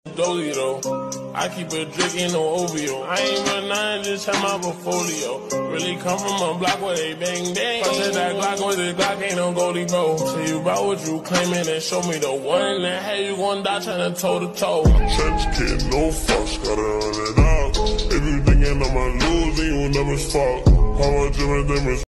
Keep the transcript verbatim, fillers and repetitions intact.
Dolly though, I keep a drink in no O V O. I ain't run nine, just have my portfolio. Really come from a block where they bang bang. I said that Glock with the Glock ain't no Goldie bro. Tell you about what you claiming and show me the one that had you gon' die tryna toe to toe. Trench kid, no fucks, gotta run it out. If you thinking I'ma lose, then you will never fuck. How much of a difference?